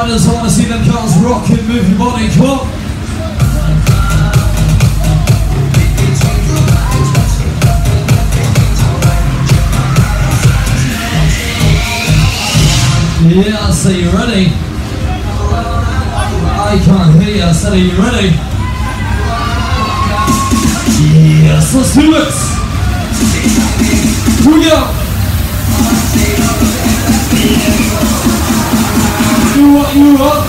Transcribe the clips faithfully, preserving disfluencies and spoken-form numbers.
riders, I want to see them cars rocking, move your body, come on. Yeah, I say you ready. I can't hear you, I said are you ready? Yes, let's do it. Here we go. You what, you what?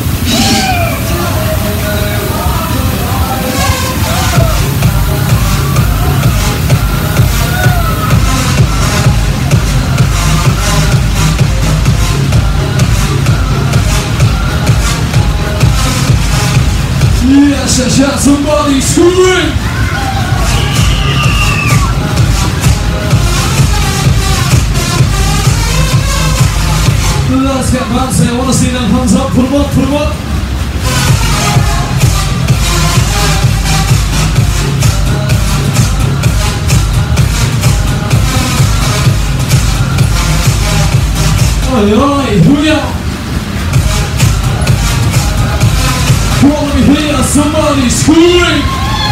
Yes, yes, yes, somebody scream! Let's get bouncing, I want to see them hands up, put them up, put them up! Oi, oi, here we go! Come on, let me hear somebody scream!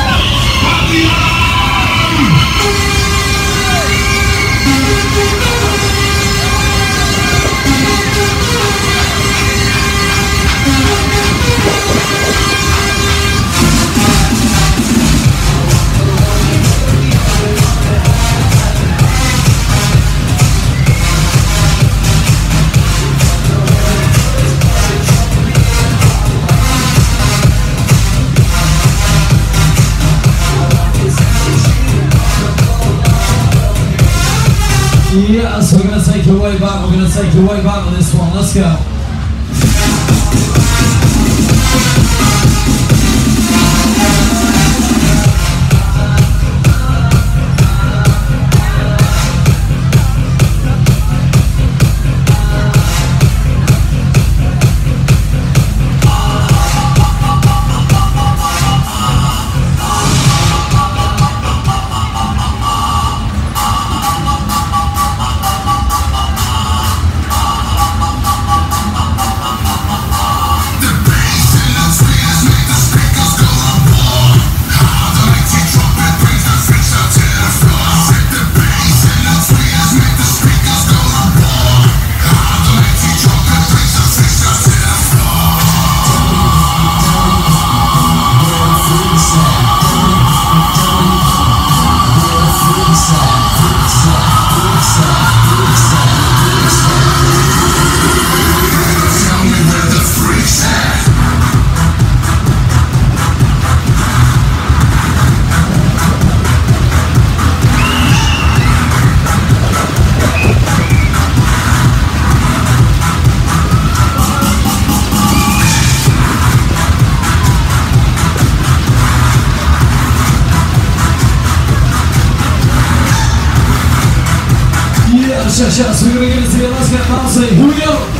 Yes, we're going to take you way back, we're going to take you way back with this one, let's go. Yes, yes, yes, we're going to give it to you, let's get bouncing, here we go!